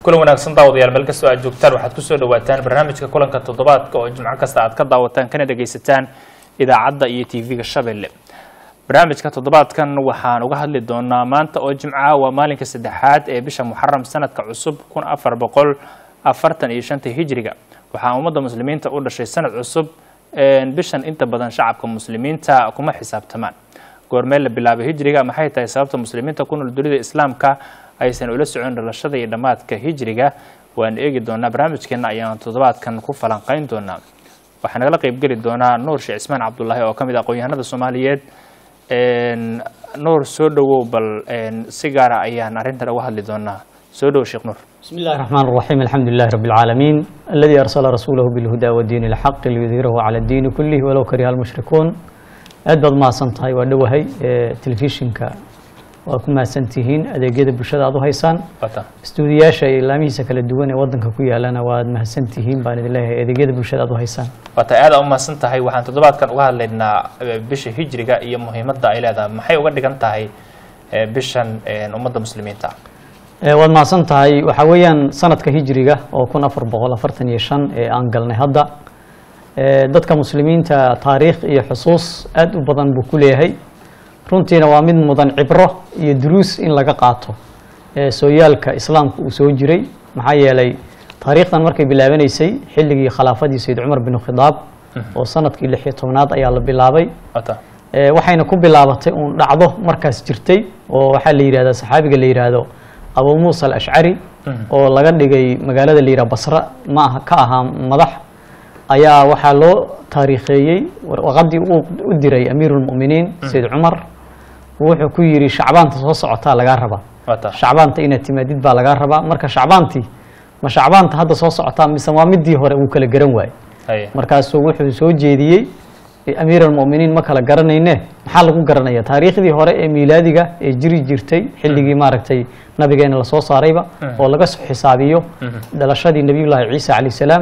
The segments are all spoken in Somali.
kulan wanaagsan daawadayaal meel kasta aad joogtaan waxaad ku soo dhawaataan barnaamijka kulanka toddobaadka oo jimco kasta aad ka daawataan kana dhageysataan idaacadda iyo TV-ga Shabeelle. barnaamijka toddobaadkan waxaan uga hadli doonaa maanta oo jimco waa maalinka saddexaad ee bisha Muharram sanadka cusub 1445 Hijriga. waxaan ummadda muslimiinta u dhashay sanad cusub bishan inta badan shacabka muslimiinta kuma xisaabtamaan. goormee la bilaabay Hijriga maxay tahay sababta muslimiinta ku nool dunida Islaamka aysan ula socon dhalashada iyo dhamaadka Hijriga waan eegi doonaa barnaamijkeena ayaan toddobaadkan ku falanqayn doonaa. waxaan nagala qayb gali doonaa Nuur Sheekh Ismaan Cabdullaahi oo kamid ah aqoonyahanada Soomaaliyeed. Nuur soo dhawow bal si gaar ah ayaan arintan uga hadli doonaa. soo dhawow Sheekh Nuur. بسم الله الرحمن الرحيم الحمد لله رب العالمين الذي أرسل رسوله بالهدى والدين الحق ليظهره على الدين كله ولو كره المشركون. أدبض ما سنتهاي ودوهي تلفزيونك وكما سنتهين أديجيد بشدة أضو هيسان استودياشة إلامي سكال الدواني وضنك كويا لنا واد ما سنتهين بان الله أديجيد بشدة أضو هيسان وتعالى أما سنتهاي وحن تضبط كان وهل لنا بش هجرة إيه مهمة إلى هذا ما حي وقد كان تهاي بشان أمة المسلمين تاع waad mahadsan tahay waxa weeyaan sanadka hijriga oo 1445 ee aan galnay hadda dadka muslimiinta taariikh iyo xusuus aad u badan buu ku leeyahay runtiina waa mid mudan cibro iyo duruus in laga qaato sooyaalka islaamka uu soo jiray maxaa yeelay taariikhdan markay bilaabanaysay xilligii khilaafadii Sayyid Umar bin Khadaab oo sanadkii 16aad ayaa la bilaabay waxayna ku bilaabatay uu dhacdo markaas jirtay oo waxa la yiraahdaa saxaabiga la yiraahdo أبو موسى الأشعري أو لقد جاي مجالات اللي راه بصرة ما كأها مضح أيا وحلو تاريخي وغدي أدري أمير المؤمنين سيد عمر وحكيري شعبان تصوص عطاء لجربة شعبان تينا تمديد بالجربة مركز شعبانتي ما شعبان هذا صوص عطاء مسمى مدي هو وكل جرنواي مركز سووح سوجيدي أمير المؤمنين ما كلا جرنينه محل كون جرنيه تاريخ ذي هراء ميلادية جري جرتي حلقي ماركتي نبي جينا لصوص عريبة ولا قص حسابيه دلشادي النبي الله عيسى عليه السلام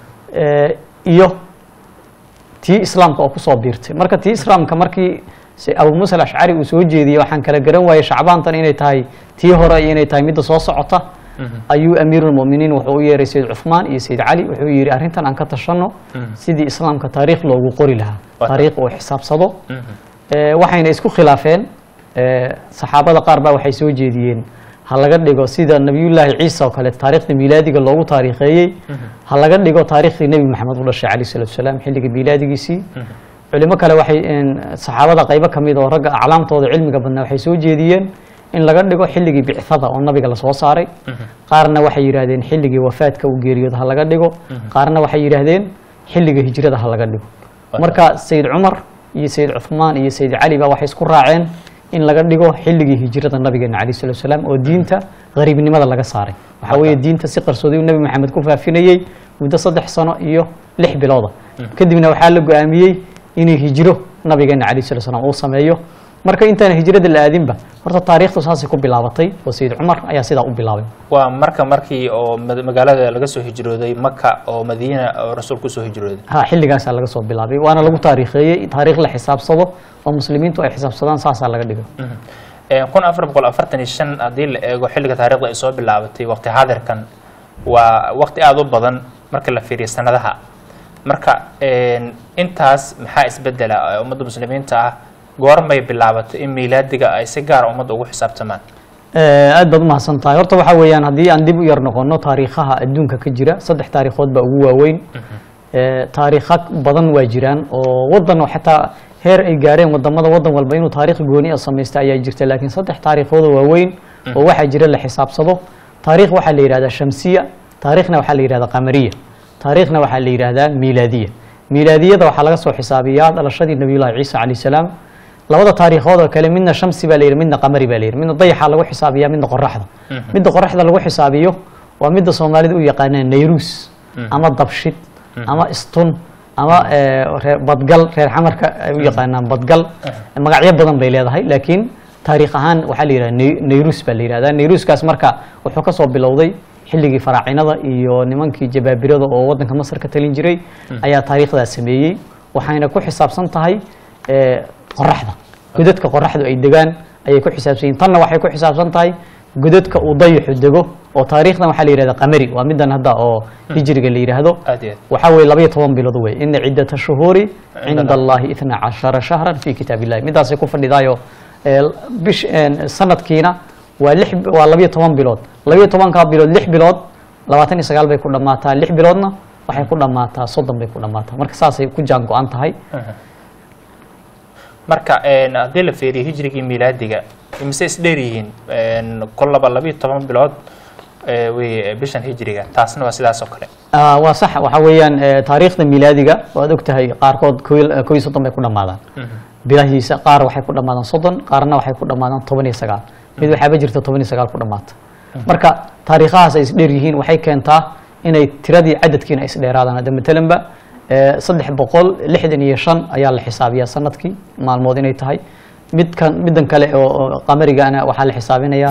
إيوه تي إسلام كأكو صابيرت مركز تي إسلام كمركي أبو موسى الأشعري وسوجي ذي وحن كلا جرنواي شعبان تاني تاي تي هراء يني تاي ميد صوص عطا أيو أمير المؤمنين وحوير سيد عثمان سيد علي وحوير أرنتن عن كتشنو سيدي إسلام كتاريخ لو وقوري لها تاريخ وحساب صدو وحين يسكو خلافين صحابة قاربة وحي سوجي ذيين هلا قد لقوا سيد النبي الله عيسى وكالة تاريخ ميلادي قال له تاريخي هلا قد لقوا تاريخ النبي محمد عليه الصلاة والسلام حلق ميلادي سي علماء كلا وحي صحابة قيبة كميدة ورقة علامة وضع علمي قبلنا وحي سوجي ذيين إن لقد لقوا حلقي بعثة والنبي قال صو صاري قارنا وحي يرادين حلقي وفاتك وجيريود هلا قد لقوا قارنا وحي يرادين حلقي هجرة هلا قد لقوا مركا سيد عمر سيد عثمان سيد علي بقى وحي سكر راعين إن لقد لقوا حلقي هجرة النبي عليه الصلاة والسلام ودينته غريب لماذا لقى صاري وحوي دينته سقر سودي والنبي محمد كوفا فينيي وده صدح سنة لح بلاده كدبنا وحال لقوا أميي إنه هجره النبي عليه الصلاة والسلام وصميه marka intaan hijrada la aadinba horta taariikhdu saasi ku bilaabatay oo Sayyid Umar ayaa sida u bilaabay waa markii oo magaalada laga soo hijrooday Makka oo Madiina oo rasuulku soo hijrooday xilligaas laga soo bilaabay waana lagu taariikheeyay taariikh la xisaabsado oo muslimiintu ay xisaabsadaan saasa laga dhigo 1445 hadii la eego xilliga taariikhda ay soo bilaabatay waqti haadirkan waa waqti aad u badan marka la fiiriyo sanadaha marka intaas maxaa isbedela ummadda muslimiinta ah goormay bilaabatay in miilaadiga ay si gaar ah ummadda ugu xisaabtamaan aad baad mahadsan tahay horta waxa weeyaan haddii aan dib u yar noqono taariikhaha adduunka ka jira saddex taariikhood baa ugu waaweyn taariikha badan waa jiraan oo wadan xataa heer ay gaareen wadamada wadan walba inuu taariikh gooni ah sameeysto ayaa jirta laakiin saddex taariikhood oo waaweyn oo waxa jira la xisaabsado taariikh waxa la yiraahdaa shamsiya taariikhna waxa la yiraahdaa qamariya taariikhna waxa la yiraahdaa miilaadiya miilaadiyada waxa laga soo xisaabiyaa dhalashadii nabiyullaahi ciisa calayhi salaam labada taariikhood oo kale midna shamsi baa leeyahay midna qamari baa leeyahay midna dayaxa lagu xisaabiyaa midna qoraxda lagu xisaabiyo waa midda Soomaalidu u yaqaanaan Nayrus ama dabshid ama istun ama badgal reer xamarka u yaqaanaan badgal magacyo badan bay leedahay laakiin taariikh ahaan waxa la yiraahdaa Nayrus baa la yiraahdaa Nayruskaas marka wuxuu ka soo bilowday xilligii faraacinada iyo nimankii jabaabirada oo wadanka Masar ka talin jiray ayaa taariikhdaas sameeyay waxayna ku xisaabsan tahay qoraxda godadka qoraxdu ay degaan ayay ku xisaabsan tanna waxay ku xisaabsan tahay godadka uu dayaxu dego oo taariikhdan waxaa la yidhahdaa qamari waa middan hadda oo hijriga la yidhaahdo aad iyo aad waxaa weeye 12 bilood wey ina ciddata shuhuuri cinda allahi 12 shahran fi kitaab illahi midaasay ku fadhidaayo bish sanadkiina waa 12 bilood 12kaa bilood 6 bilood 29 bay ku dhammaataa 6 biloodna waxay ku dhammaataa 30 bay ku dhammaataa marka saasay ku jaan go-an tahay marka haddii la fiiriyo hijrigii miilaadiga imise isdheer yihiin kollaba 12 bilood wey bishan hijriga taasna waa sidaas oo kale waa sax waxa weeyaan taariikhda miilaadiga waad ogtahay qaarkood 30 bay ku dhamaadaan bilahiisa qaar waxay ku dhamaadaan 30 qaarna waxay ku dhamaadaan 19 mid waxaaba jirta 19 ku dhamaata marka taariikhahaas ay isdheer yihiin waxay keentaa inay tiradii cadadkiina is dheeraadaan hadda matalanba 365 ayaa la xisaabiyaa sanadkii maalmood inay tahay middan kale oo qamarigana waxaa la xisaabinayaa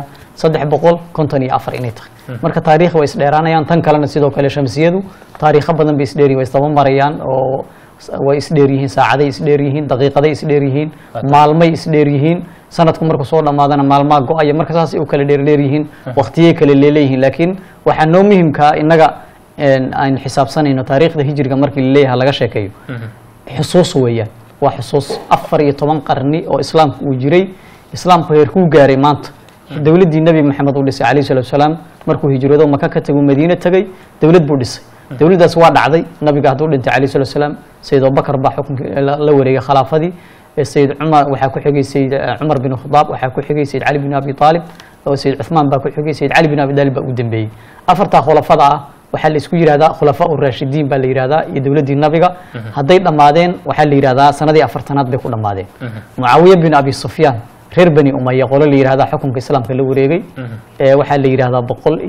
354 inay tahay marka taariikh way isdheeraanayaan tan kalena sidoo kale shamsiyadu taariikho badan bay isdheeriyiin way isdaba marayaan oo way isdheer yihiin saacaday isdheer yihiin daqiiqaday isdheer yihiin maalmay isdheer yihiin sanadku markuu soo dhamaadana maalmaa go-aya marka saas ay u kala dheer yihiin waqtiyay kala leeyihiin laakiin waxaa noo muhiimkaa innaga aan xisaabsanayno taariikhda hijriga markii la leeyahay laga sheekeeyo xusuus weeyaan waa xusuus 14 qarni oo islaamku uu jiray islaamku heerkuu gaaray maanta dowladdii nabi maxamed uu dhisay calayhi salaatu wasalaam markuu hijroodo maka ka tago madiina tagay dowlad buu dhisay dowladdaas waa dhacday nabiga hadduu dhintay calayhi salaatu wasalaam sayid abubakar baa xukunkii la wareegay khilaafadii sayid cumar waxaa ku xigay sayid cumar bin khadaab waxaa ku xigay sayid cali bin abi taalib oo sayid cuthmaan baa ku xigay sayid cali bin abi taalib baa u dambeeyey afartaa khulafada ah waxaa la isku yidhahdaa khulafaa uraashidiin baa la yidhahdaa iyo dowladdii nabiga hadday dhammaadeen waxaa la yidhahdaa sanadii 40aad bay ku dhammaadeen mucaawiya bin abi sufyaan reer bani umaya qolo la yidhahdaa xukunka islaamka la wareegay waxaa la yidhahdaa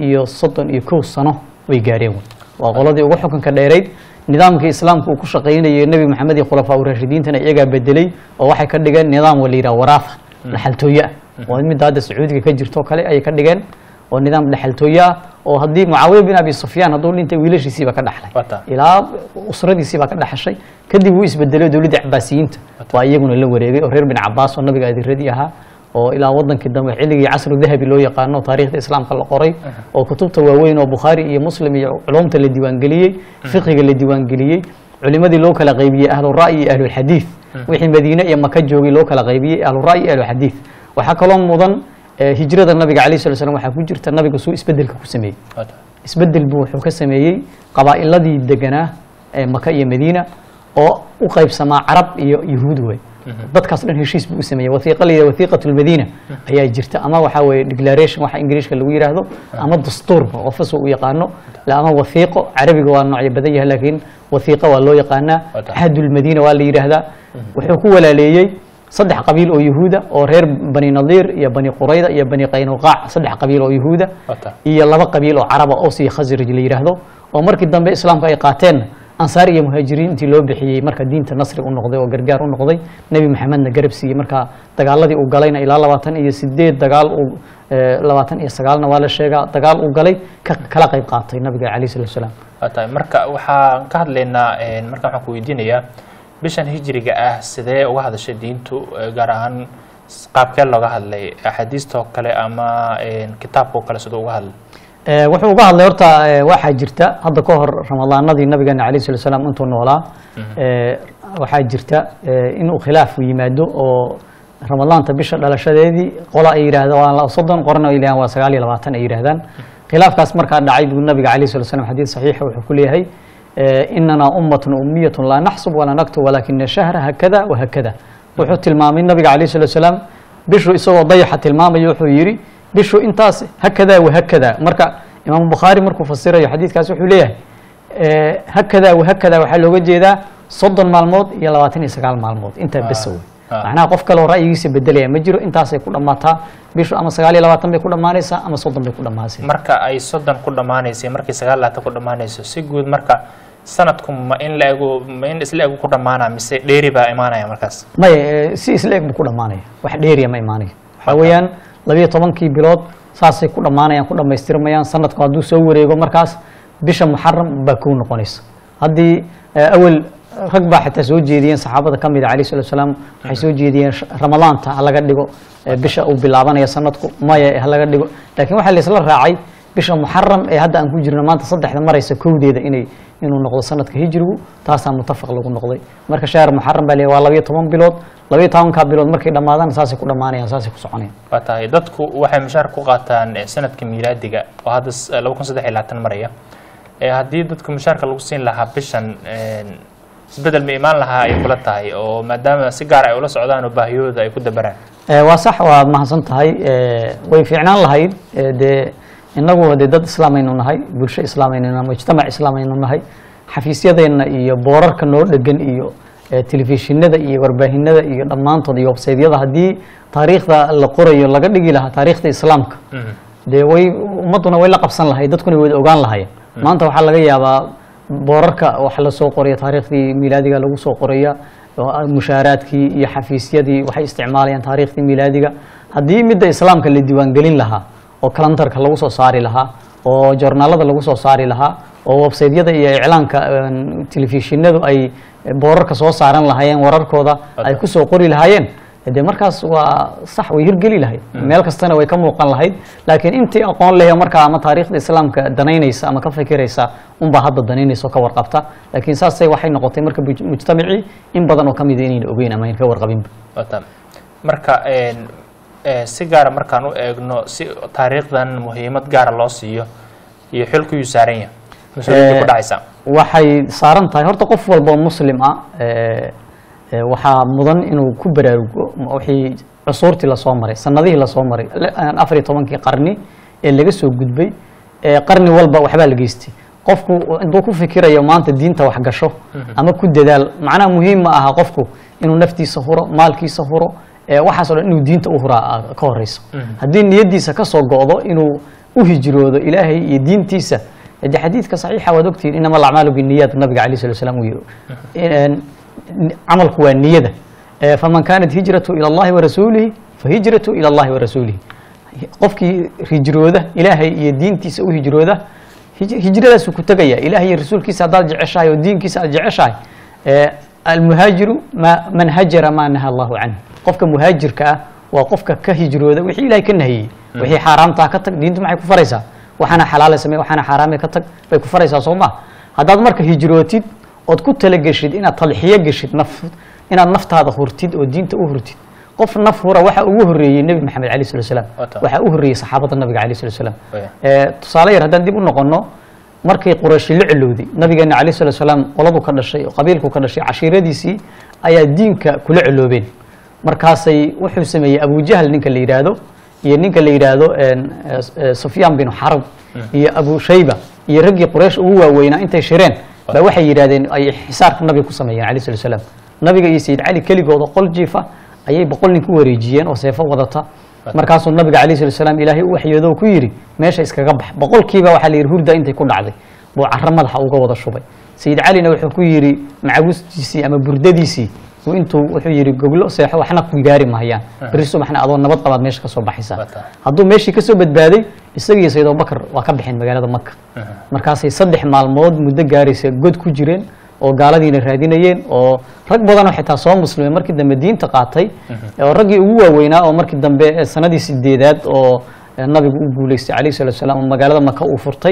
131 sano way gaareen waa qoladii ugu xukunka dheerayd nidaamkii islaamka uu ku shaqaynayay nabi maxamed iyo khulafaa uraashidiintana iyagaa bedelay oo waxay ka dhigeen nidaam la yidhaha waraafa dhaxaltooye ah waa midda hadda sacuudiga ka jirto kale ayay ka dhigeen oo nidaam dhaxaltooye ah oo haddii mucaawiya bin abi sufyaan hadduu dhintay wiilashiisiiba ka dhaxlay ilaa usradiisiibaa ka dhaxashay kadib wuu isbedelay dowladdii cabaasiyiinta waa iyaguna la wareegay oo reer bin cabaas oo nabiga adiradii ahaa oo ilaa wadankii dambe xilligii casru dahabi loo yaqaano taariikhda islaamka la qoray oo kutubta waaweyn oo bukhaari iyo muslim iyo culumta la diiwaangeliyey fiqiga la diiwaangeliyey culimadii loo kala qaybiyey ahlura'yi iyo ahlulxadiid wixii madiine iyo maka joogay loo kala qaybiyey ahlura'yi iyo ahlulxadiid waxaa kaloo mudan hijrada nabiga calayhi salatu wasalaam waxaa ku jirta nabiga suu isbedelka ku sameeyey isbedel buu wuxuu ka sameeyey qabaa'iladii deganaa maka iyo madiina oo u qaybsamaa carab iyo yuhuud wey dadkaas dhan heshiis buu u sameeyey wasiiqa la yidhahdo wasiiqatu lmadiina ayaa jirta ama waxaa weeye declaration waxa ingiriishka lagu yidhaahdo ama dastuurba qofas u yaqaano ama wasiiqo carabiga waa noocyo badan yahay laakiin wasiiqo waa loo yaqaanaa ahadulmadiina waa la yidhaahdaa wuxuu ku walaaleeyey 3 qabiil oo yuhuuda oo reer bani nadiir iyo bani qurayda iyo bani qaynuqaac 3 qabiil oo yuhuuda iyo 2 qabiil oo caraba oo si khasraj la yiraahdo oo markii dambe islaamka ay qaateen ansaar iyo muhaajiriintii loo bixiyey marka diinta nasri u noqday oo gargaar u noqday nabi maxamedna garab siiyey marka dagaaladii uu galayna ilaa 28 dagaal uu 29na waa la sheegaa dagaal uu galay kala qayb qaatay nabiga calayhi salaatu wasalaam marka waxaan ka hadlaynaa marka waxaan ku weydiinayaa bishan hijriga ah sidee uga hadashay diintu gaar ahaan qaabkee looga hadlay axaadiistoo kale ama kitaabkoo kale siduu uga hadlay wuxuu uga hadlay horta waxaa jirta hadda ka hor ramadaanadii nabigeena calayhi salatu wasalaam intuu noolaa waxaa jirta inuu khilaaf yimaado oo ramadaanta bisha dhalashadeedii qola ay yidhaahdaan waa 30 qorna ay yidhahdaan waa 29 ay yidhaahdaan khilaafkaas markaa dhacay buu nabiga calayhi salatu wasalaam xadiis saxiixa wuxuu ku leeyahay إننا أمة أمية لا نحسب ولا نكتب ولكن الشهر هكذا وهكذا وحط المامين النبي عليه الصلاة والسلام بشو يسوى ضيحة المام يوحو يري بشو انتاس هكذا وهكذا مركا إمام البخاري مركو فسر حديث كاسو حليه هكذا وهكذا وحلو وجه ذا صد مع الموت يلا واتني سقال مع الموت انت بسوي معناها قفك لو رأي يسي بدليه مجرو انتاس يكون أماتها بشو أما سقالي لواتن بيكون أمانيسا أما صدن بيكون أمانيسا مركا أي صدن كل أمانيسا مركا سقال لا تكون أمانيسا سيقود مركا sanadku ma in isla egu ku dhamaana mise dheeri baa imaanaya markaas may si isla egu ku dhamaanaya wax dheeriya ma imaanaya waxa weeyaan 12 bilood saasay ku dhamaanayaan ku dhameystirmayaan sanadku hadduu soo wareego markaas bisha muharram baa ku noqonaysa haddii awal rag baa xitaa soo jeediyeen saxaabada kamid ah calayhi salaatu wasalaam waxay soo jeediyeen ramadaanta laga dhigo bisha uu bilaabanaya sanadku maya laga dhigo laakiin waxa la isla raacay bisha muxaram ee hadda aan ku jirno maanta saddexda maraysa kowdeeda inuu noqdo sanadka hijrigu taasaa mutafaq lagu noqday marka shahr muxaram baa leeyahay waa 12 bilood 12 bilood markay dhamaadaan saasay ku dhamaanayaan saasay ku soconayaan waa tahay dadku waxay mushaar ku qaataan sanadka miilaadiga oo hadda 2023 maraya haddii dadku mushaarka lagu siin lahaa bishan isbedel ma imaan lahaa ay kula tahay oo maadaama si gaar ay ula socdaan oo baahiyooda ay ku dabaraan waa sax waa mahadsan tahay way fiicnaan lahayd dee inagu dee dad islaamaynu nahay bulsho islaamaynu nahay mujtamac islaamaynu nahay xafiisyadeena iyo boorarka noo dhegan iyo telefishinada iyo warbaahinada iyo dhammaantood iyo websaydyada haddii taariikhda la qorayo laga dhigi lahaa taariikhda islaamka dee way ummaduna way la qabsan lahayd dadkuna way ogaan lahaayeen maanta waxaa laga yaabaa boorarka waxa la soo qoraya taariikhdii miilaadiga lagu soo qoraya mushaaraadkii iyo xafiisyadii waxay isticmaalayaan taariikhdii miilaadiga haddii midda islaamka la diiwaangelin lahaa oo kalantarka lagu soo saari lahaa oo joornaalada lagu soo saari lahaa oo websaydyada iyo iclaanka telefishinadu ay boorarka soo saaran lahaayeen wararkooda ay ku soo qori lahaayeen dee markaas waa sax way hirgeli lahayd meel kastana way ka muuqan lahayd laakiin intii aqoon leh markaa ama taariikhda islaamka danaynaysa ama ka fikiraysa unbaa hadda danaynaysa oo ka warqabta laakiin saasay waxay noqotay marka mujtamacii in badan oo ka mid inayna ogeyn ama ayna ka warqabinba marka si gaara markaan u eegno si taariikhdan muhiimad gaara loo siiyo iyo xilkuyuu saaran yahay mas-uuliyadda ku dhacaysa waxay saaran tahay horta qof walba oo muslim ah waxaa mudan inuu ku baraarugo wixii cusuurtii lasoo maray sanadihii lasoo maray 14 qarni ee laga soo gudbay qarni walba waxbaa la geystay qofku intuu ku fikirayo maanta diinta wax gasho ama ku dadaal macnaha muhiim ma aha qofku inuu naftiisa huro maalkiisa huro waxaas oo dhan inuu diinta u huraa ka horeyso haddii niyadiisa ka soo go'do inuu u hijroodo ilaahay iyo diintiisa dee xadiidka saxiixa waad ogtihiin inama alacmaalu binniyaat nabiga calayhi salatu wasalaam uu yiri camalku waa niyada faman kaanat hijratu ila allahi wa rasuulihi fahijratu ila allahi wa rasuulihi qofkii hijrooda ilaahay iyo diintiisa u hijrooda hijradaasuu ku tegaya ilaahay iyo rasuulkiisa haddaad jeceshahay oo diinkiisa aad jeceshahay almuhaajiru man hajara maa naha allahu canhu qofka muhaajirka ah waa qofka ka hijrooda wixii ilaahay ka nahiyey wixii xaaraamtaa ka tag diintu maxay ku faraysaa waxaana xalaale samee waxaana xaaraame ka tag bay ku faraysaa soo maa haddaad marka hijrootid ood ku talageshid inaad tadxiyo geshid inaad naftaada hurtid oo diinta u hurtid qof naf hura waxa ugu horeeyay nabi maxamed cali sallallahu alayhi wasallam waxa u horeeyay saxaabada nabiga cali sallallahu alayhi wasallam tusaale yar haddaan dib u noqono markii quraysh la cilowday nabigeena cali sallallahu alayhi wasallam qoladu ka dhashay oo qabiilku ka dhashay cashiiradiisii ayaa diinka kula ciloobeen markaasay wuxuu sameeyay abu jahl ninka la yiraahdo iyo ninka la yiraahdo sufyaan bin harb iyo abu shayba iyo raggii quraysh ugu waaweynaa intay shireen ba waxay yiraahdeen ay xisaarka nabiga ku sameeyeen cali sallallahu alayhi wasallam nabiga iyo sayid cali keligooda qol jiifa ayay 100 nin ku wareejiyeen oo seefo wadata markaasuu nabiga cali sallallahu alayhi wasallam ilaahay u waxyoodo ku yiri meesha iskaga bax 100kiiba waxa la yiri hurda intay ku dhacday buu carro madaxa uga wada shubay sayid calina wuxuu ku yiri macawistiisii ama burdadiisii intuu wuxuu yiri goglo seexo waxna ku gaari maayaan bariiso maxna adoo nabad qabaad meesha ka soo baxaysa hadduu meeshii ka soo badbaaday isagii sayid abubakar waa ka bixin magaalada makka markaasay 3 maalmood muddo gaaraysa god ku jireen oo gaaladiina raadinayeen oo rag badan oo xitaa soo muslimay markii dambe diinta qaatay oo raggii ugu waaweynaa oo markii dambe sanadii 8aad oo nabigu u guuleystay calayhi salatu wasalaam magaalada maka uu furtay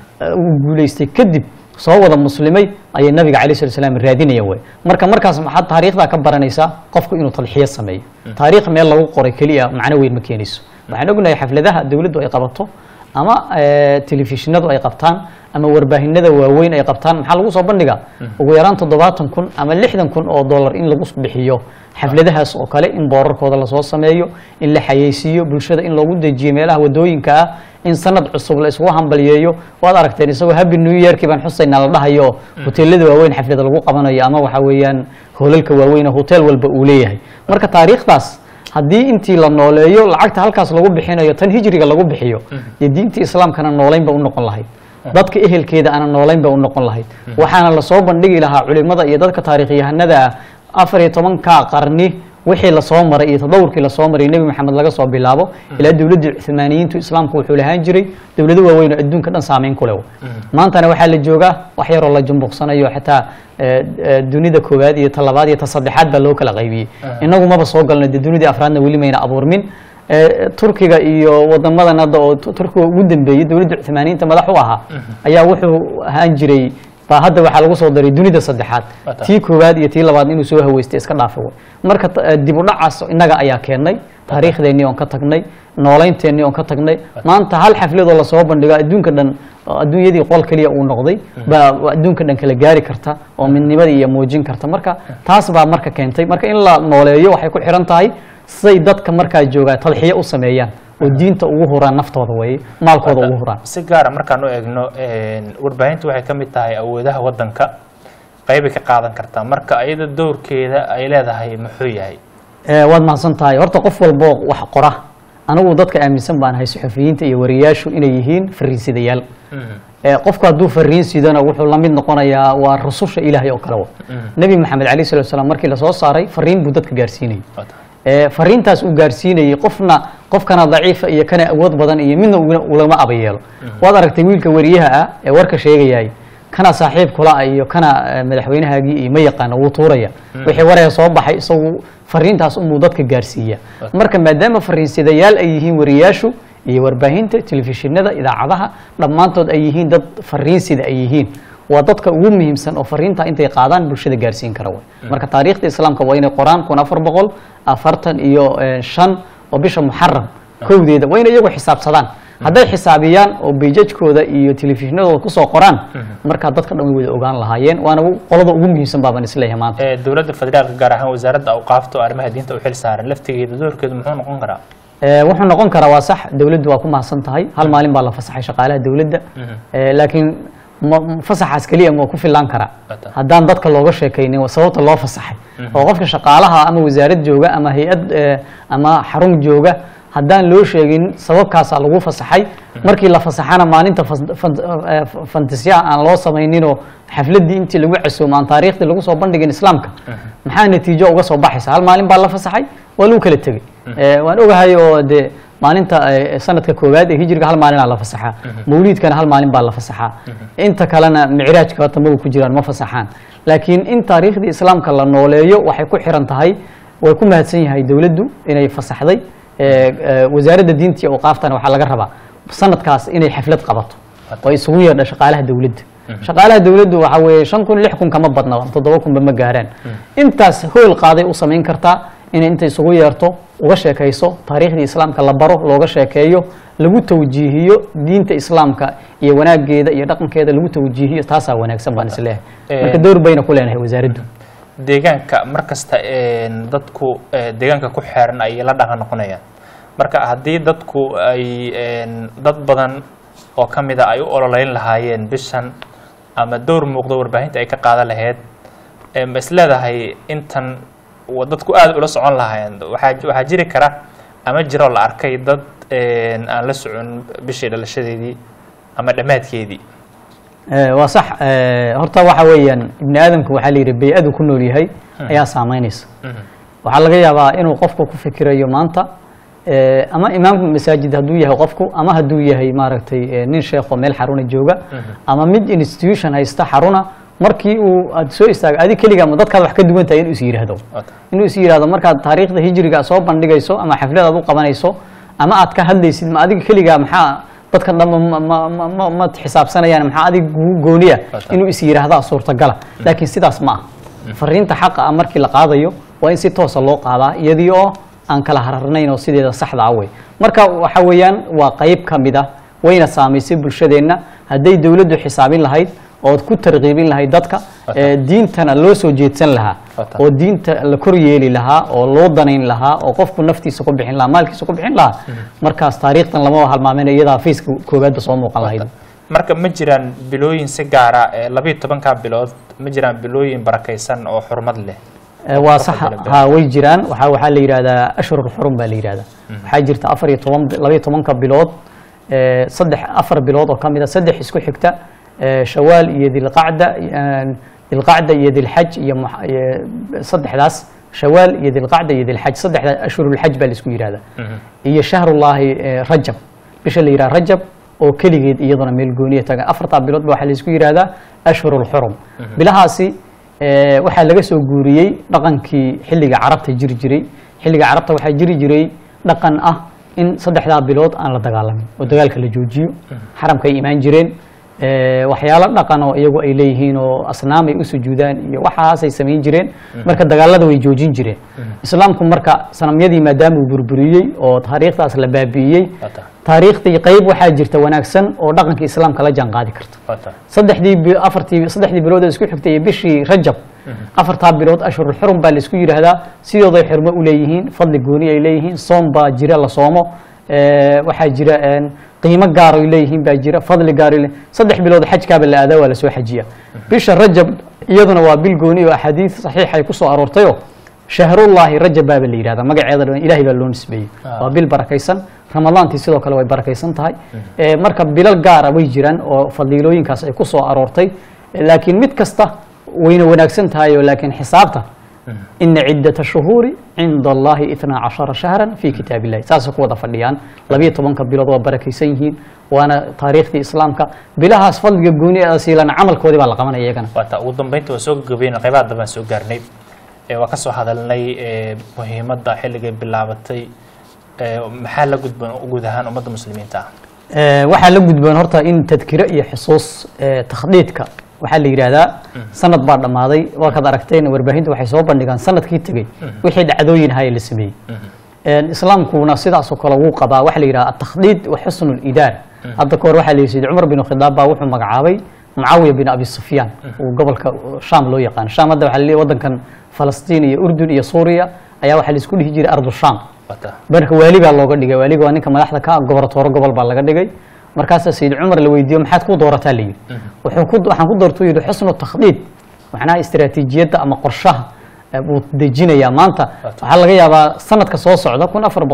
uu guuleystay kadib soo wada muslimay ayay nabiga calayhi salatu wasalaam raadinayeen way markaas maxaad taariikhda ka baranaysaa qofku inuu talxiyo sameeyo taariikh meel lagu qoray kaliya macna weyn ma keenayso waxaan ognahay xafladaha dawladdu ay qabato ama telefishinadu ay qabtaan ama warbaahinada waaweyn ay qabtaan maxaa lagu soo bandhigaa ugu yaraan 70,000 ama 60,000 oo dollar in lagu bixiyo xafladahaas oo kale in boorarkooda la soo sameeyo in la xayeysiiyo bulshada in loogu dejiyo meelaha wadooyinka ah in sanad cusub la isugu hambaliyeeyo waad aragteen isagoo happy new year kii baan xusaynaa la dhahayo hoteelada waaweyn xaflada lagu qabanayo ama waxa weeyaan hoolalka waaweyn hotel walba uu leeyahay marka taariikhdaas haddii intii la nooleeyo lacagta halkaas lagu bixinayo tan hijriga lagu bixiyo iyo diinta islaamkana nooleynba u noqon lahayd dadka ehelkeeda ana nooleynba u noqon lahayd waxaana la soo bandhigi lahaa culimada iyo dadka taariikhyahanada 14 qarni wixii la soo maray iyo tadawurkii la soo maray nabi maxamed laga soo bilaabo ilaa dawladda Uthmaaniyiintu islaamku wuxuu lahaan jiray dawlado waaweyn oo adduunka dhan saameyn ku leh maantana waxa la joogaa wax yar oo la jumbuqsanayo xitaa dunida koowaad iyo talabaad iyo saddexaad baa loo kala qaybiyay inagu maba soo galnay dunida afraadna weli mayna abuurmin turkiga iyo wadamadan hadda oo turkiga ugu dambeeyay dowladda Cuthmaaniyiinta madax u ahaa ayaa wuxuu ahaan jiray ba hadda waxaa lagu soo daray dunida saddexaad tii koowaad iyo tii labaad inuu soo haweystay iska dhaafay marka dib u dhacaas inaga ayaa keenay taariikhdeennii oon ka tagnay nooleynteennii oon ka tagnay maanta hal xaflad oo la soo bandhigo adduunka dhan adduunyadii qol kaliya uu noqday baa adduunka dhan kala gaari karta oo midnimada iyo muujin karta marka taas baa marka keentay marka in la nooleeyo waxay ku xiran tahay siday dadka markaa joogaa tadxiyo u sameeyaan oo diinta ugu huraan naftooda way maalkooda ugu huraan si gaar ah markaan u eegno warbaahintu waxay ka mid tahay awoodaha wadanka qayb ka qaadan kartaa marka ayada doorkeeda ay leedahay muxuu yahay waad mahadsan tahay horta qof walbo wax qora anigu dadka aaminsan baan hay suxufiyiinta iyo wariyaashu inay yihiin fariisidayaal qofku hadduu fariin sidana wuxuu la mid noqonayaa waa rususha ilaahay oo kale nabi maxamed calayhi salaatu wasalaam markii la soo saaray fariin buu dadka gaarsiinayay fariintaas uu gaarsiinayay qofkana daciifa iyo kana awood badan iyo midna ulama abayeelo waad aragtay wiilka wariyaha ah ee warka sheegayay kana saaxiib kula iyo kana madaxweynahaagii iyo ma yaqaan wuu tuuraya wixii waraya soo baxay isagu fariintaas uu dadka gaarsiiya marka maadaama fariinsidayaal ay yihiin wariyaashu iyo warbaahinta telefishinada idaacadaha dhammaantood ay yihiin dad fariinsida ay yihiin waa dadka ugu muhiimsan oo fariinta intay qaadaan bulshada gaarsiin kara marka taariikhda islaamka waa inay qoraan 1445 oo bisha muharram kowdeeda waa inay iyagu xisaabsadaan hadday xisaabiyaan oo beejajkooda iyo telefishinadooda ku soo qoraan marka dadka dhan way wada ogaan lahaayeen waana qolada ugu muhiimsan baaban isleeyahay maanta dowladda federaalka gaar ahaan wasaaradda awqaafta oo arrimaha diinta u xil saaran laftigeeda doorkeedu muxuu noqon karaa wuxuu noqon karaa waa sax dowladdu waa ku mahadsan tahay hal maalin baa la fasaxay shaqaalaha dowladda laakiin fasaxaas kaliya ma ku filan kara haddaan dadka looga sheekaynin sababta loo fasaxay oo qofka shaqaalaha ama wasaarad jooga ama hay'ad ama xarun jooga haddaan loo sheegin sababkaasa lagu fasaxay markii la fasaxana maalinta fantasiya aan loo samayninoo xafladii intii lagu casoomo aan taariikhdii lagu soo bandhigin islaamka maxaa natiijo uga soo baxaysa hal maalin baa la fasaxay waa lagu kala tegey waan ogahay oo dee maalinta sanadka koowaad ee hijriga hal maalin la fasaxaa mawliidkana hal maalin baa la fasaxaa inta kalena micraajka wata ma ku jiraan ma fasaxaan laakiin in taariikhdii islaamka la nooleeyo waxay ku xiran tahay way ku mahadsan yahay dowladdu inay fasaxday wasaaradda diinta iyo awqaaftana waxaa laga rabaa sanadkaas inay xaflad qabato oo isugu yeedha shaqaalaha dowladda shaqaalaha dowladdu waxa weeye 5,000 6,000 kama badna 7,000 ma gaaraan intaas hool qaaday u samayn kartaa inay inta isugu yeerto uga sheekayso taariikhdii islaamka la baro looga sheekeeyo lagu tawjiihiyo diinta islaamka iyo wanaageeda iyo dhaqankeeda lagu tawjiihiyo taasaa wanaagsan baan isleeyahay marka door bayna ku leenahay wasaaraddu deegaanka markasta dadku deegaanka ku xeeran ay la dhaqan noqonayaan marka haddii dadku ay dad badan oo ka mid ah ay u ololeyn lahaayeen bishan ama door muuqdo warbaahinta ay ka qaadan lahayd ma isleedahay intan dadku aad ula socon lahaayeen waxaa jiri kara ama jiro la arkay dad aan la socon bishii dhalashadeedii ama dhammaadkeedii waa sax horta waxa weeyaan ibni aadamku waxaa la yidhi bay-adu ku nool yahay ayaa saameynaysa waxaa laga yaabaa inuu qofku ku fikirayo maanta ama imaamka masaajid hadduu yahay qofku ama hadduu yahay maaragtay nin sheekho meel xaruna jooga ama mid institution haysta xaruna markii uu aad soo istaago adig keliga ma dadkaad wax ka duwan tahay inuu is yiraahdo markaad taariikhda hijriga soo bandhigayso ama xaflad aad u qabanayso ama aad ka hadlaysid ma adiga keliga maxaa dadka dhan ma xisaabsanayaan maxaa adig gooniya inuu is yiraahdo suurtagala laakiin sidaas ma ah fariinta xaqa ah markii la qaadayo waa in si toos ah loo qaadaa iyadii oo aan kala hararnayn oo sideeda saxda ah way marka waxa weeyaan waa qayb ka mid ah wayna saamaysay bulshadeenna hadday dowladdu xisaabin lahayd oo ku tarqiibin lahayd dadka diintana loo soo jeedsan lahaa oo diinta la kor yeeli lahaa oo loo danayn lahaa oo qofku naftiisa ku bixin lahaa maalkiisa ku bixin lahaa markaas taariikhdan lama halmaamin iyadaa fiiska koowaad ba soo muuqan lahayd marka ma jiraan bilooyin si gaar ah 12 bilood ma jiraan bilooyin barakaysan oo xurmad leh waa sax ha way jiraan waxa la yiraahdaa ashhurul xurum baa la yiraahdaa waxa jirta 12 bilood 4 bilood oo kamid ah 3 isku xigta شوال يدي القعدة يدي الحج صدحداس شوال يدي القعدة يدي الحج صدح أشهر الحج بالسكوير هذا هي شهر الله رجب بش اللي يرى رجب أو كل جد أيضا ملقونية تجا أفرط بلاد بوحل السكوير هذا أشهر الحرم بلهاسي وحال لقى جوريي رقم كي حلقة عربت جري حلقة عربت وحال جري لقن in saddexdaa bilood aan la dagaalamin oo dagaalka la joojiyo xaramka ay imaan jireen waxyaalo dhaqan oo iyagu ay leeyihiin oo asnaam ay u sujuudaan iyo waxaasay samayn jireen marka dagaalada way joojin jireen islaamku marka sanamyadii maadaama uu burburiyey oo taariikhdaas la baabi'iyey taariikhdii qayb waxaa jirta wanaagsan oo dhaqanka islaamka la jaan qaadi karta saddexdii bilood ee isku xigtay bishii rajab afartaa bilood ashhurul xurum baa la isku yiraahdaa sidooday xirmo u leeyihiin fadli gooni ay leeyihiin soom baa jira la soomo waxaa jira qiimo gaar ay leeyihiin baa jira fadli gaar ay saddex bilood xajkaaba la aadaa waa la soo xajiya bisha rajab iyaduna waa bil gooni oo axaadiis saxiix ay ku soo aroortayo shahrullahi rajab baa la yiraahdaa magaceeda dhan ilaahay baa loo nisbeeyay waa bil barakaysan ramadaantii sidoo kale way barakaysan tahay marka bilal gaar ah way jiraan oo fadiilooyinkaas ay ku soo aroortay laakiin mid kasta wayna wanaagsan tahay laakiin xisaabta إن عدة الشهور عند الله 12 شهرا في كتاب الله ساسك وضع فديان لبي طبعا كبيرة وبركة سينهين وأنا تاريخ الإسلام بلها أسفل جوني أسيلنا عمل كودي بالقمنا يجنا. وتوضم بيت وسوق بين قبائل دبن سوق قرنيب وكسو هذا اللي مهمة داخل جيب باللعبتي محل وجود هان أمد المسلمين تاع. وحال وجود بنهرتا إن تذكير حصص تخليدك waxaa la yiraahdaa sanad baa dhamaaday waa ka aragteen warbaahinta waxay soo bandhigaan sanadkii tagay wixii dhacdooyin hay la sameeyay islaamkuna sidaas oo kale uu qabaa waxa la yiraahdaa at-takhdid wa husnul idaara hadda koor waxa la yiraahdaa Umar bin Khadaab baa wuxuu magacaabay Muawiya bin Abi Sufyan oo gobolka Sham loo yaqaan Sham hadda waxa la yiraahdaa wadankan Falastiin iyo Urdun iyo Suuriya ayaa waxa la isku dhihi jiray ardu Sham marka waaliga looga dhigay waaliga waa ninka madaxda ka goboltooro gobol baa laga dhigay markaas Sayyid Umar la weydiyo maxaad ku doorataa leeyahay waxaan ku doortay inuu xusnu takhdiid macnaha istiraatiijiyada ama qorshaha uu dejinaya maanta waxa laga yaabaa sanadka soo socda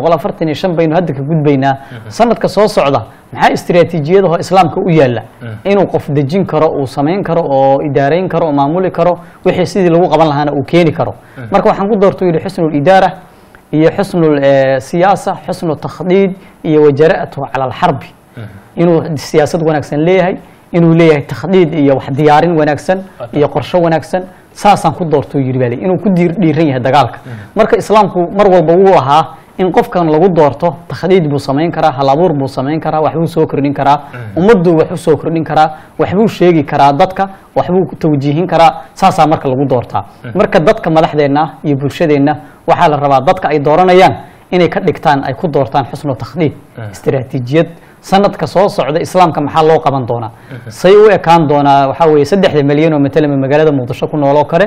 1445 baynu hadda ka gudbaynaa sanadka soo socda maxaa istiraatiijiyada islaamka u yaala inuu qof dejin karo uu sameyn karo oo idaareyn karo oo maamuli karo wixii sidii lagu qaban lahaana uu keeni karo marka waxaan ku doortay inuu xusnul idaara iyo xusnul siyaasa xusnul takhdiid iyo wajara'atu ala al-harb inuu siyaasad wanaagsan leeyahay inuu leeyahay takhdiid iyo wax diyaarin wanaagsan iyo qorshe wanaagsan saasan ku doorto yiri baa inuu ku dhiiran yahay dagaalka marka islaamku mar walba uu ahaa in qofkan lagu doorto takhdiid buu sameyn karaa halabuur buu sameyn karaa wax buu soo kordhin karaa ummaddu wax uu soo kordhin karaa wax buu sheegi karaa dadka wax buu tawjiihin karaa saasa marka lagu doortaa marka dadka madaxdeena iyo bulshadeena waxa la rabaa dadka ay dooranayaan inay ka dhigtaan ay ku doortaan xusnu takhdiid istiraatiijiyad sanadka soo socda islaamka maxaa loo qaban doonaa say u ekaan doonaa waxa weeye 3 milyan oo matala magaalada Muqdisho ku nool oo kale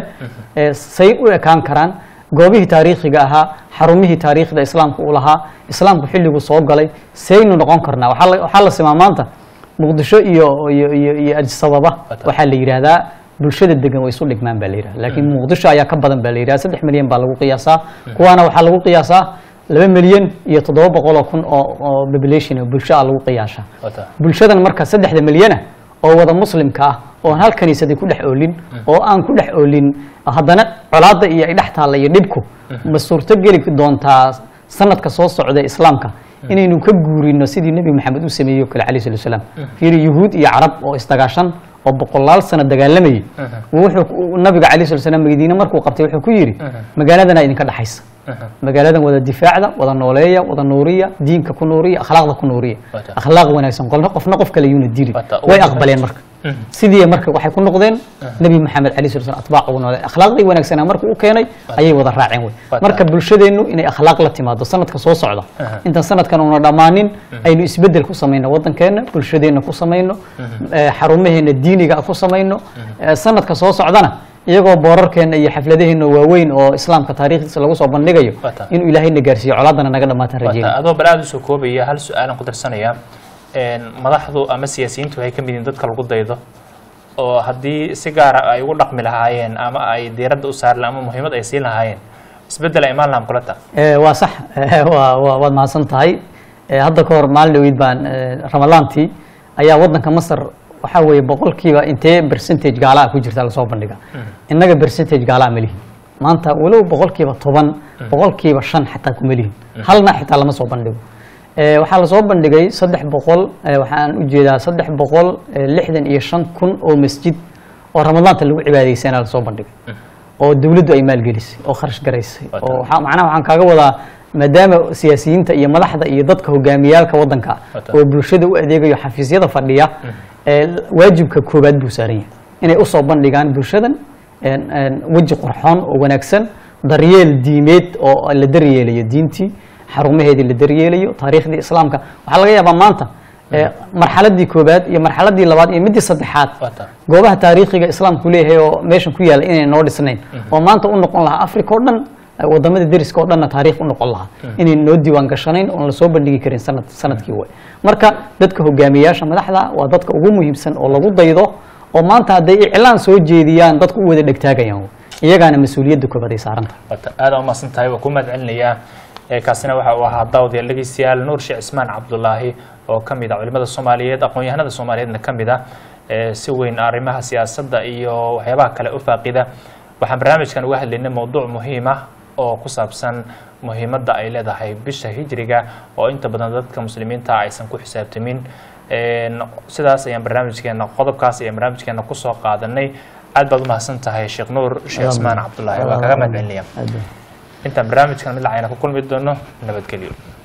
say u ekaan karaan goobihii taariikhiga ahaa xarumihii taariikhda islaamku u lahaa islaamku xilligu soo galay saynu noqon karnaa waxa la simaa maanta Muqdisho iyo Addis Ababa waxa la yiraahdaa bulshada degan way isu dhigmaan baa la yiraahdaa laakiin Muqdisho ayaa ka badan baa la yiraahdaa 3 milyan baa lagu qiyaasaa kuwaana waxa lagu qiyaasaa 2 milyan iyo 700,000 oo population oo bulshada lagu qiyaasha bulshadan marka 3 milyan oo wada muslimka ah oo hal kaniisad ku dhex oolin oo aan ku dhex oolin haddana colaada iyo ay dhex taala iyo dhibku ma suurto gali doontaa sanadka soo socda islaamka inaynu ka guurino sidii nabi maxamed uu sameeyay kale cali salaam fiiri yahuud iyo carab oo istagaashan oo boqolaal sano dagaalamayay wuxuu nabiga cali salaam Madiina markuu qabtay wuxuu ku yiri magaaladana idinka dhaxaysa magaaladan wada difaacda wada nooleeya wada nuuriya diinka ku nuuriya akhlaaqda ku nuuriya akhlaaq wanaagsan qofna qof kale yuna diri way aqbaleen marka sidii marka waxay ku noqdeen nabi maxamed cali salaam atbaac oo noolay akhlaaqdii wanaagsan markuu u keenay ayay wada raaceen way marka bulshadeenu inay akhlaaq la timaado sanadka soo socda inta sanadkan uu dhamaanin aynu isbedel ku sameeyno wadankeena bulshadeena ku sameeyno xarumaheena diiniga ku sameeyno sanadka soo socdana iyagoo boorarkeena iyo xafladaheena waaweyn oo islaamka taariikhdiisa lagu soo bandhigayo inuu ilaahayna gaarsiiyo colaadana naga dhamaatan rajeen adoo balaad soo koobaya hal su'aalan ku darsanaya madaxdu ama siyaasiyiintu ay ka mid yihiin dadka lagu daydo oo haddii si gaar ah ay ugu dhaqmi lahaayeen ama ay diiradda u saari lahaayeen ama muhiimad ay siin lahaayeen isbedel ay maalin kulata waa sax waad mahadsan tahay hadda ka hor maalin dhaweyd baan ramadaantii ayaa wadanka Masar waxa weeye boqolkiiba intee percentage gaala ku jirta la soo bandhiga inaga percentage gaala ma lihin maanta walow boqolkiiba 10 boqolkiiba 5 xataa kuma lihin halna xitaa lama soo bandhigo waxa la soo bandhigay 300 waxaan u jeedaa 365,000 oo masjid oo ramadaanta lagu cibaadeysanaa la soo bandhigay oo dawladdu ay maalgelisay oo kharash garaysay oo macnaha waxaan kaaga wadaa maadaama siyaasiyiinta iyo madaxda iyo dadka hogaamiyaalka waddanka oo bulshada u adeegayo xafiisyada fadhiya waajibka koobaad buu saaran yahay inay u soo bandhigaan bulshadan weji qurxoon oo wanaagsan daryeel diimeed oo la daryeelayo diintii xarumaheedii la daryeelayo taariikhdii islaamka waxaa laga yaabaa maanta marxaladii koobaad iyo marxaladii labaad iyo midii saddexaad goobaha taariikhiga islaamku leeyahay oo meeshan ku yaala inay noo dhisnayn oo maanta u noqon lahaa africa oo dhan wadamada deriska oo dhanna taariikh u noqon lahaa inay noo diiwaan gashanayn oon lasoo bandhigi karin sanadkii way marka dadka hogaamiyayaasha madaxda waa dadka ugu muhiimsan oo lagu daydo oo maanta hadday iclaan soo jeediyaan dadku u wada dhegtaagayaan iyagaana mas-uuliyadda koobaad ay saaran tahay aad u mahadsan tahay waa ku mahadcelinayaa kaasina waxa uu ahaa daawadayaal dhegeystayaal nuur sheekh cismaan cabdulaahi oo ka mid ah culimada soomaaliyeed aqoon-yahanada soomaaliyeedna ka mid ah si weyn arrimaha siyaasadda iyo waxyaabaha kale u faaqida waxaan barnaamijkan uga hadlaynay mowduuc muhiim ah oo ku saabsan muhiimadda ay leedahay bisha hijriga oo inta badan dadka muslimiinta aysan ku xisaabtamin sidaas ayaan barnaamijkeena qodobkaas ayaan barnaamijkeena kusoo qaadanay aad baad u mahadsan tahay sheekh nuur sheekh cismaan cabdulaahi waa kaga mahadcelinaya intaan barnaamijkan mid lacayna ku kulmi doono nabadgelyo